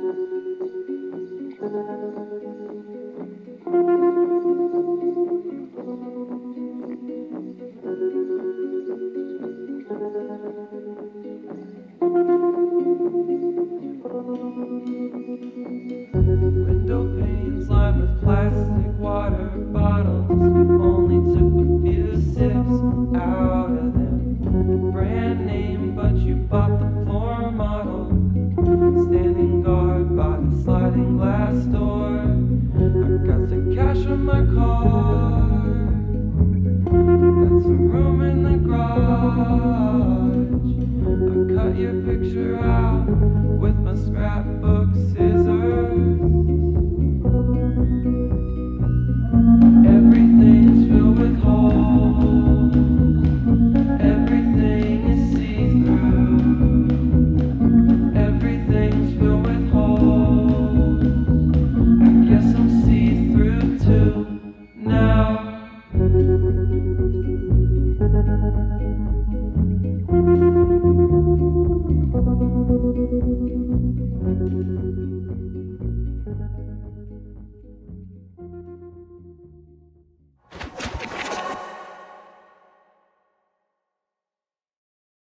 Window panes lined with plastic water bottles. You only took a few sips out of them. Brand name, but you bought the floor model. Standing guard by the sliding glass door. I got the cash on my car. Got some room in the garage. I cut your picture out with my scrapbook.